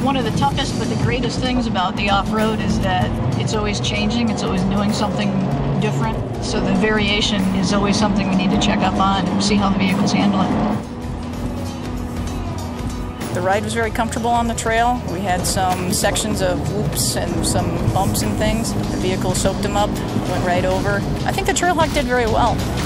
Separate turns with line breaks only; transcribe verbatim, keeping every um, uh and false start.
One of the toughest but the greatest things about the off-road is that it's always changing, it's always doing something different. So the variation is always something we need to check up on and see how the vehicles handle it.
The ride was very comfortable on the trail. We had some sections of whoops and some bumps and things. The vehicle soaked them up, went right over. I think the Trailhawk did very well.